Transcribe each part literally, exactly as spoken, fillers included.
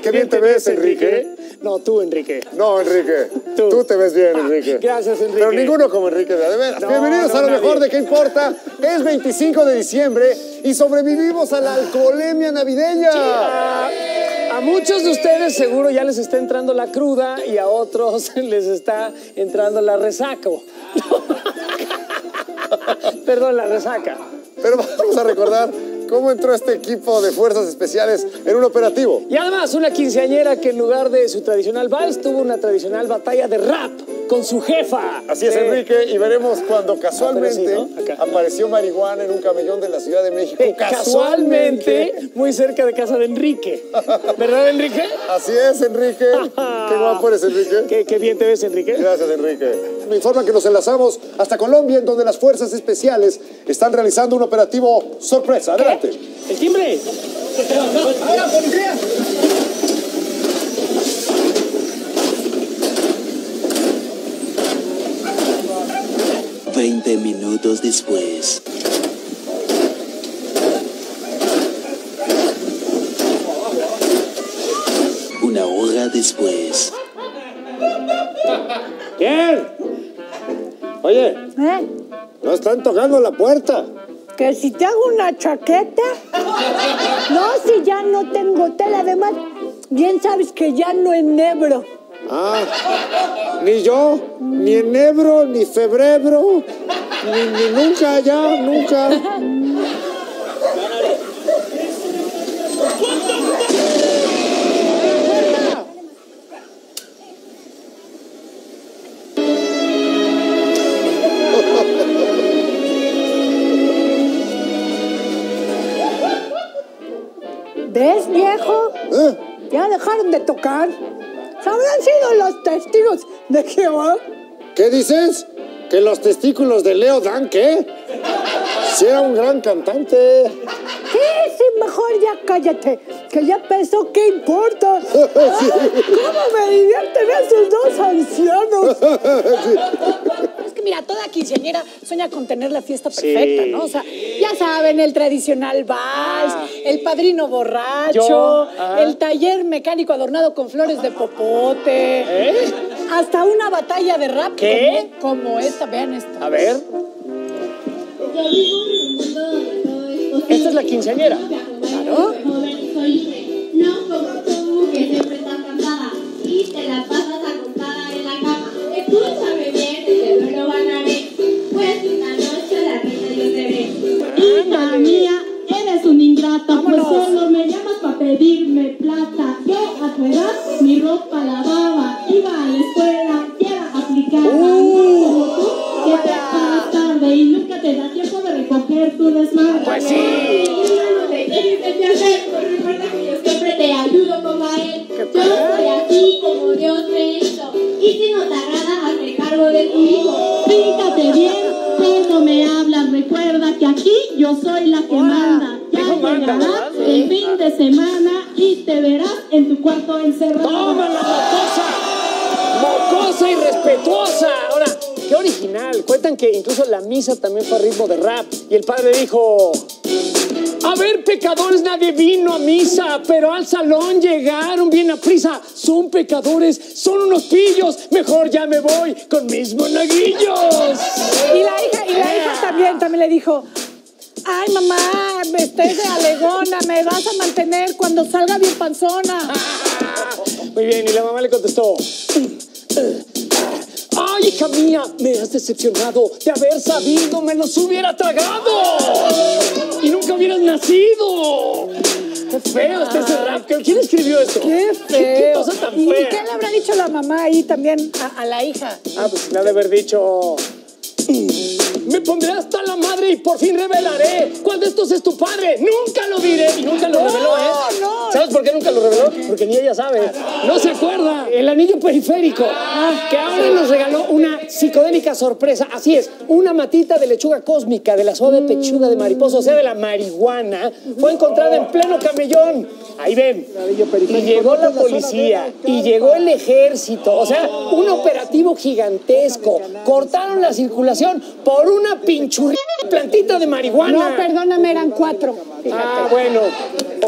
qué bien te ves, Enrique. No, tú, Enrique. No, Enrique. Tú, tú te ves bien, Enrique. Gracias, Enrique. Pero ninguno como Enrique, de veras. No, Bienvenidos no, a lo nadie. mejor de ¿Qué importa? Es veinticinco de diciembre y sobrevivimos a la alcoholemia navideña. A, a muchos de ustedes seguro ya les está entrando la cruda y a otros les está entrando la resaca. Perdón, la resaca. Pero vamos a recordar cómo entró este equipo de fuerzas especiales en un operativo. Y además una quinceañera que en lugar de su tradicional vals tuvo una tradicional batalla de rap con su jefa. Así es, Eh, Enrique, y veremos cuando casualmente Apareció, ¿no? Acá. apareció marihuana en un camellón de la Ciudad de México. eh, casualmente, muy cerca de casa de Enrique. ¿Verdad, Enrique? Así es, Enrique. Qué guapo eres, Enrique. Qué, qué bien te ves, Enrique. Gracias, Enrique. Me informan que nos enlazamos hasta Colombia, en donde las fuerzas especiales están realizando un operativo sorpresa. Adelante. El timbre. ¡Ahora, policía! Veinte minutos después. Una hora después. ¿Quién? Oye, ¿Eh? no están tocando la puerta. Que si te hago una chaqueta. No, si ya no tengo tela. Además, bien sabes que ya no enhebro. Ah, ni yo, ni enebro, ni febrero, ni, ni nunca ya, nunca. ¿Ves, viejo? ¿Eh? Ya dejaron de tocar. Habrán sido los testigos de Jehová. ¿Qué dices? ¿Que los testículos de Leo dan qué? Si era un gran cantante. Sí, sí, mejor ya cállate. Que ya pensó, ¿qué importa? Sí. ¿Cómo me divierten esos dos ancianos? Es que mira, toda quinceañera sueña con tener la fiesta perfecta, Sí. ¿no? O sea, ya saben, el tradicional vals, Ah. el padrino borracho, Yo, ajá. el taller mecánico adornado con flores de popote, ¿Eh? hasta una batalla de rap ¿Qué? Como, como esta, vean esta. A ver. Esta es la quinceañera. Claro. No como tú, que siempre estás cansada y te la pasas acostada en la cama. Escúchame bien, te lo ganaré, pues esta noche la reina yo seré. Hija mía, eres un ingrata, Vámonos. pues solo me llamas para pedirme plata. Yo a tu edad mi ropa lavaba, iba a la escuela, era aplicada. Uh. No como tú, que te paras tarde y nunca te da tiempo de recoger tu desmadre. Pues sí. No te quieres de hacer, pues recuerda que yo siempre te ayudo como a él. Yo soy así como Dios me hizo, y si no te agrada, hazme cargo de tu hijo. Fíjate bien cómo me hablas, recuerda que aquí yo soy la que manda. Ya Dijo manda, llegará ¿verdad? el fin de semana y te verás en tu cuarto encerrado. ¡Toma la mocosa! ¡Mocosa y respetuosa! Ahora, qué original. Cuentan que incluso la misa también fue a ritmo de rap. Y el padre dijo... A ver, pecadores, nadie vino a misa, pero al salón llegaron bien a prisa. Son pecadores, son unos pillos. Mejor ya me voy con mis monaguillos. Y la hija, y la hija también, también le dijo, ay mamá, me estés de alegona, me vas a mantener cuando salga bien panzona. Muy bien, y la mamá le contestó... ¡Ay, hija mía! Me has decepcionado. De haber sabido, me los hubiera tragado. Y nunca hubieras nacido. ¡Qué feo está ese rap! ¿Quién escribió esto? ¡Qué ¿Qué, qué feo! cosa tan ¿Y fea? qué le habrá dicho la mamá ahí también a, a la hija? Ah, pues le ha de haber dicho... Me pondré hasta la madre y por fin revelaré cuál de estos es tu padre. Nunca lo diré. Y nunca lo reveló, ¿eh? no. ¿Sabes por qué nunca lo reveló? Porque ni ella sabe. No se acuerda. El anillo periférico. Que ahora nos regaló una psicodélica sorpresa. Así es, una matita de lechuga cósmica de la suave pechuga de mariposa, o sea, de la marihuana, fue encontrada en pleno camellón. Ahí ven. Y llegó la policía, y llegó el ejército. O sea, un operativo gigantesco. Cortaron la circulación por una pinchurrita plantita de marihuana. No, perdóname, eran cuatro. Ah, bueno.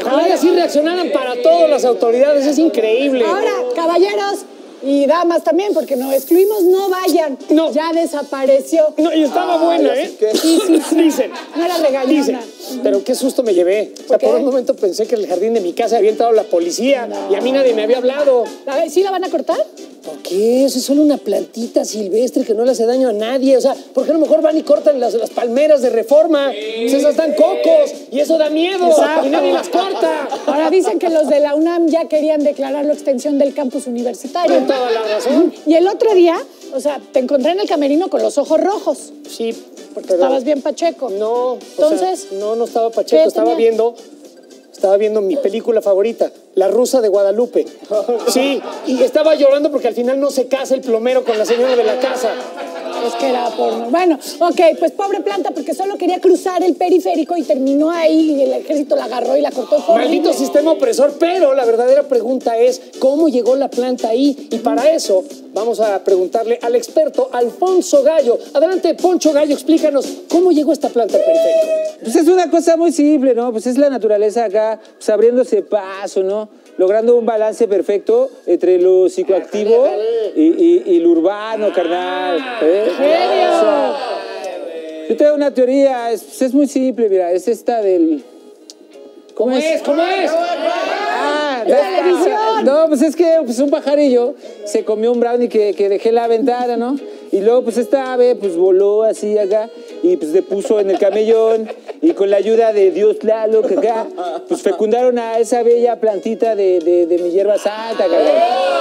Ojalá y así reaccionaran para todas las autoridades, es increíble. Ahora, caballeros y damas también, porque no excluimos, no vayan. No. Ya desapareció. No, y estaba Ah, buena, ya ¿eh? sé qué. Sí, sí, sí. Dicen. No era regañona. Dicen. Pero qué susto me llevé. O sea, qué? por un momento pensé que en el jardín de mi casa había entrado la policía y a mí nadie me había hablado. A ver, ¿sí la van a cortar? ¿Por qué? Eso es solo una plantita silvestre que no le hace daño a nadie. O sea, ¿por qué a lo mejor van y cortan las, las palmeras de Reforma? Pues esas están cocos y eso da miedo. Exacto. Y nadie las corta. Ahora dicen que los de la UNAM ya querían declarar la extensión del campus universitario. Con toda la razón. Y el otro día, o sea, te encontré en el camerino con los ojos rojos, Sí, porque estabas bien pacheco. No, Entonces, o sea, no, no estaba Pacheco, ¿qué estaba tenía? viendo, estaba viendo mi película favorita, La Rusa de Guadalupe. Sí, y estaba llorando porque al final no se casa el plomero con la señora de la casa. Es que era porno. Bueno, ok, pues pobre planta, porque solo quería cruzar el periférico y terminó ahí y el ejército la agarró y la cortó. Fue Maldito horrible. sistema opresor, pero la verdadera pregunta es, ¿cómo llegó la planta ahí? Y para eso vamos a preguntarle al experto Alfonso Gallo. Adelante, Poncho Gallo, explícanos, ¿cómo llegó esta planta al periférico? Pues es una cosa muy simple, ¿no? Pues es la naturaleza acá, pues abriéndose paso, ¿no? Logrando un balance perfecto entre lo psicoactivo y, y- y lo urbano, carnal. ¿eh? ¡Genio! O sea, yo tengo una teoría, es, pues es muy simple, mira, es esta del... ¿Cómo es? ¿Cómo es? Ah, ¡Es televisión! No, pues es que pues un pajarillo se comió un brownie que, que dejé en la ventana, ¿no? Y luego pues esta ave pues voló así acá y pues le puso en el camellón y con la ayuda de Dios Tlaloc acá pues fecundaron a esa bella plantita de, de, de mi hierba santa, cabrón.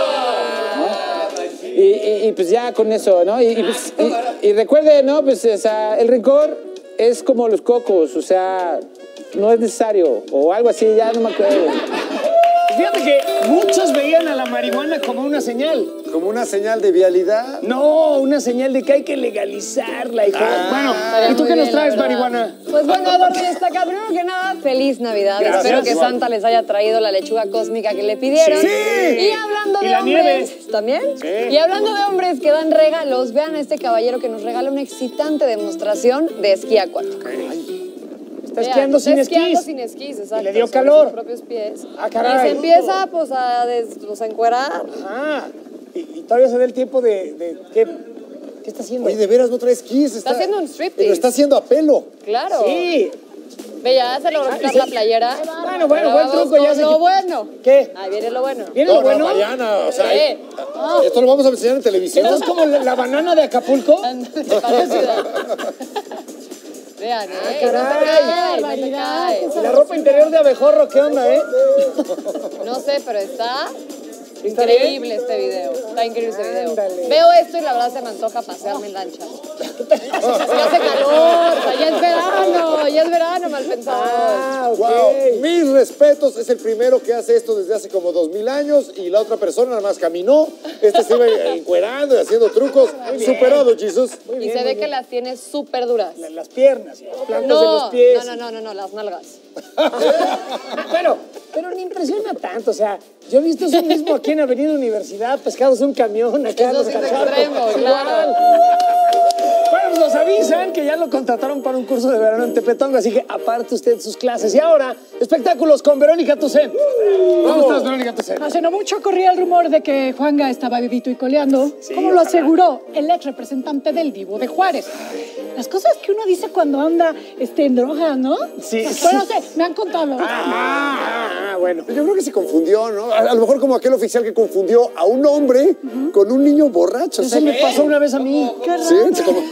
¿No? Y, y- y, pues ya con eso, ¿no? Y, y, pues, y- y recuerde, ¿no? Pues o sea, el rencor es como los cocos, o sea, no es necesario o algo así, ya no me acuerdo. Fíjate que muchos veían a la marihuana como una señal. Como una señal de vialidad. No, una señal de que hay que legalizarla. Y Ah. bueno, ¿y tú qué nos traes, marihuana? Pues bueno, Eduardo ya está acá. Primero que nada, feliz Navidad. Gracias. Espero que Santa les haya traído la lechuga cósmica que le pidieron. Sí. Y hablando Y de la hombres, nieve. ¿también? Sí. Y hablando de hombres que dan regalos, vean a este caballero que nos regala una excitante demostración de esquí acuático. Está Vean, esquiando está sin esquiando esquís. sin esquís, exacto. Y le dio sobre calor. sus propios pies. Ah, caray. Y se empieza, pues, a, des, pues, a encuerar. Ah, y, y todavía se da el tiempo de... de ¿qué, ¿Qué está haciendo? Oye, de veras no trae esquís. Está haciendo un striptease. Lo está haciendo a pelo. Claro. Sí. Ve, ya se logró quitar la playera. Bueno, bueno, Ahora buen vamos truco, ya con se lo quitó. bueno. ¿Qué? Ahí viene lo bueno. ¿Viene lo No, no, bueno? Mariana, o sea, Sí. esto lo vamos a enseñar en televisión. ¿Esto es como la, la banana de Acapulco? Ándale, parecida. Vean, ¿eh? caray. No te caes, no te barbaridad, caes. ¿Y la ropa interior de abejorro qué onda, eh? No sé, pero está ¿Está increíble este video. Está increíble este video. Ándale. Veo esto y la verdad se me antoja pasearme en lancha. Es que hace calor, o sea, ya es verano, ya es verano, mal pensado. Ah, ok. Wow, mis respetos, es el primero que hace esto desde hace como dos mil años y la otra persona nada más caminó. Este se iba encuerando y haciendo trucos. Superado, Jesús. Y se ve que las tiene súper duras. La- Las piernas, las plantas de No, los pies. no, no, no, no, las nalgas. Pero, pero ni impresiona tanto, o sea, yo he visto eso mismo aquí en Avenida Universidad, pescados de un camión, acá Eso los sí es cacharros. extremo, Igual. claro. Bueno, pues nos avisan que ya lo contrataron para un curso de verano en Tepetongo, así que aparte usted sus clases. Y ahora, espectáculos con Verónica Tucen. ¿Cómo estás, Verónica Tucen? Hace no mucho corría el rumor de que Juanga estaba vivito y coleando, como lo aseguró el ex representante del Divo de Juárez. Las cosas que uno dice cuando anda este, en droga, ¿no? Sí, Pero sí. no sé, me han contado. Ah, ah, bueno. Yo creo que se confundió, ¿no? A, a lo mejor como aquel oficial que confundió a un hombre con un niño borracho. Eso me pasó una vez a mí. Qué raro. Sí, sí, como...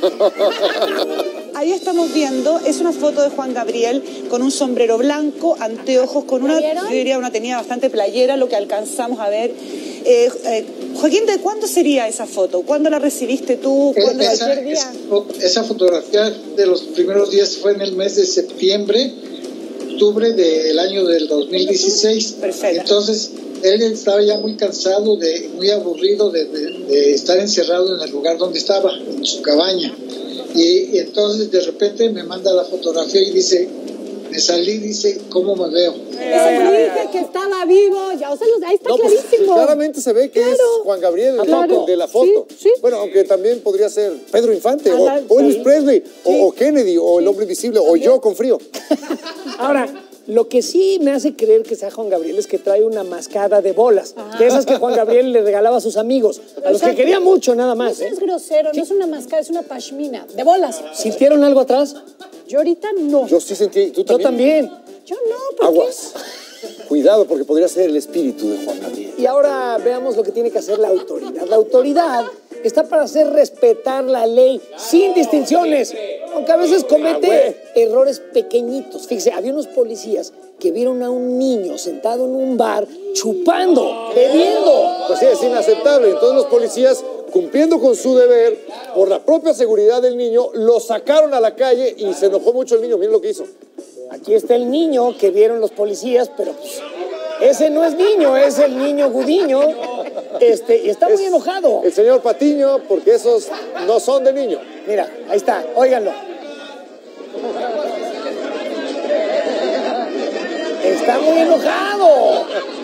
Ahí estamos viendo, es una foto de Juan Gabriel con un sombrero blanco, anteojos, con una, vieron? yo diría una tenía bastante playera, lo que alcanzamos a ver. Eh, eh, Joaquín, ¿de cuándo sería esa foto? ¿Cuándo la recibiste tú? ¿Cuándo Esa, cualquier día? esa- esa fotografía de los primeros días fue en el mes de septiembre, octubre del año del dos mil dieciséis. Perfecto. Entonces, él estaba ya muy cansado, de, muy aburrido de, de- de estar encerrado en el lugar donde estaba, en su cabaña. Y, y entonces de repente me manda la fotografía y dice, me salí, dice, ¿cómo me veo? Eso te dije que estaba vivo, ya, o sea, ahí está No, pues, clarísimo. claramente se ve que es Claro. Juan Gabriel el Claro. de la foto. Sí, sí. Bueno, aunque también podría ser Pedro Infante, o, Ajá, o Elvis sí. Presley, Sí. o, o Kennedy, o el hombre invisible, o yo con frío. Ahora, Lo que sí me hace creer que sea Juan Gabriel es que trae una mascada de bolas. De esas que Juan Gabriel le regalaba a sus amigos, a los que quería mucho nada más. No ¿eh? es grosero, no es una mascada, es una pashmina. De bolas. ¿Sintieron algo atrás? Yo ahorita no. Yo sí sentí. ¿Tú Yo también? también. Yo no, ¿por Aguas. Cuidado, porque podría ser el espíritu de Juan Gabriel. Y ahora veamos lo que tiene que hacer la autoridad. La autoridad está para hacer respetar la ley sin distinciones, aunque a veces comete errores pequeñitos. Fíjese, había unos policías que vieron a un niño sentado en un bar chupando, bebiendo. Pues sí, es inaceptable. Entonces los policías, cumpliendo con su deber, por la propia seguridad del niño, lo sacaron a la calle y se enojó mucho el niño. Miren lo que hizo. Aquí está el niño que vieron los policías, pero pues, ese no es niño, es el niño Gudiño. Este, y está muy Es enojado. El señor Patiño, porque esos no son de niño. Mira, ahí está, óiganlo. Está muy enojado.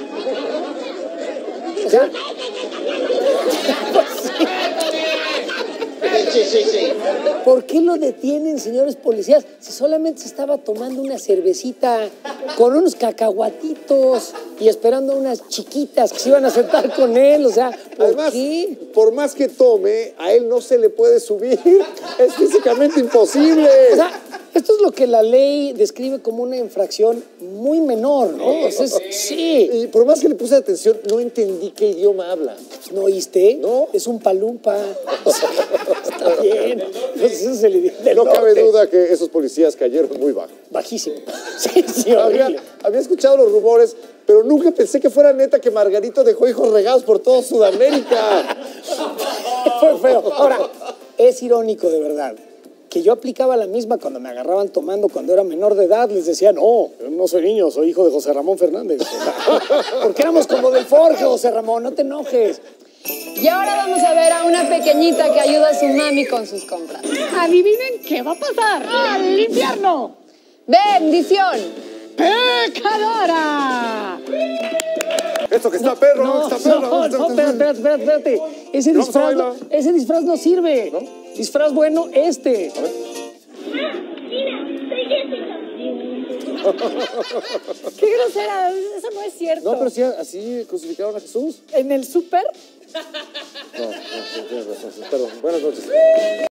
O sea, pues sí. Sí, sí, sí. ¿Por qué lo detienen, señores policías? Si solamente se estaba tomando una cervecita con unos cacahuatitos y esperando a unas chiquitas que se iban a sentar con él. O sea, ¿por Además, qué? por más que tome, a él no se le puede subir. Es físicamente imposible. O sea, esto es lo que la ley describe como una infracción muy menor, ¿no? Entonces, sí. Y por más que le puse atención, no entendí qué idioma habla. ¿No oíste? No. Es un palumpa. O sea, está bien. Entonces, ese es el idioma del No cabe norte. duda que esos policías cayeron muy bajo. Bajísimo. Sí, sí, Había, horrible. había escuchado los rumores, pero nunca pensé que fuera neta que Margarito dejó hijos regados por toda Sudamérica. Fue feo. Ahora, es irónico de verdad que yo aplicaba la misma cuando me agarraban tomando cuando era menor de edad. Les decía, no, yo no soy niño, soy hijo de José Ramón Fernández. Porque éramos como del Forge, José Ramón, no te enojes. Y ahora vamos a ver a una pequeñita que ayuda a su mami con sus compras. Adivinen qué va a pasar. ¡Al infierno! ¡Bendición! ¡Pecadora! Esto que está perro, No, está perro. no, no, espérate, espérate, espérate. Ese Vamos a disfraz, no, bailar. ese disfraz no sirve. Disfraz bueno, este. ¡Qué grosera! Eso no es cierto. No, pero sí, así crucificaron a Jesús. ¿En el súper? No, no, tienes razón, perdón. Buenas noches.